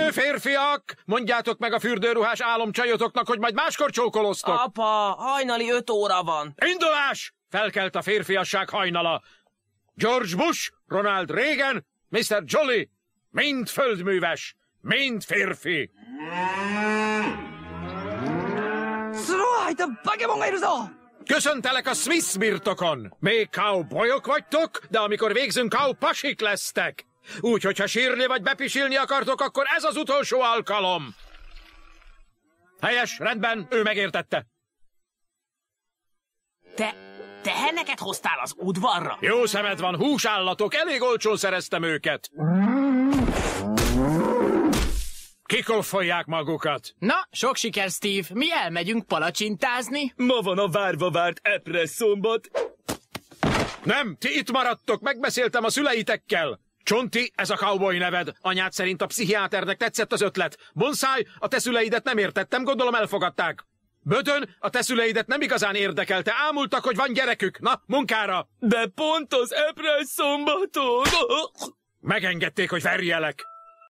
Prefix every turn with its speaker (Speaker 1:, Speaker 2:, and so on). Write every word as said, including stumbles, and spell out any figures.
Speaker 1: Menő férfiak! Mondjátok meg a fürdőruhás álomcsajotoknak, hogy majd máskor csókoloztok.
Speaker 2: Apa, hajnali öt óra van.
Speaker 1: Indulás! Felkelt a férfiasság hajnala. George Bush, Ronald Reagan, miszter Jolly, mind földműves, mind férfi. Köszöntelek a Smith birtokon. Még cowboyok vagytok, de amikor végzünk, cowpasik lesztek. Úgyhogy ha sírni vagy bepisilni akartok, akkor ez az utolsó alkalom. Helyes, rendben, ő megértette.
Speaker 2: Te, te henneket hoztál az udvarra?
Speaker 1: Jó szemed van, húsállatok, elég olcsón szereztem őket. Kikoffolják magukat.
Speaker 3: Na, sok siker, Steve. Mi elmegyünk palacsintázni?
Speaker 4: Ma van a várva várt epresszombat.
Speaker 1: Nem, ti itt maradtok, megbeszéltem a szüleitekkel. Csonti, ez a cowboy neved. Anyád szerint a pszichiáternek tetszett az ötlet. Bonszáj, a te szüleidet nem értettem, gondolom elfogadták. Bödön, a te szüleidet nem igazán érdekelte, ámultak, hogy van gyerekük. Na, munkára!
Speaker 4: De pont az epresszombaton!
Speaker 1: Megengedték, hogy verjelek.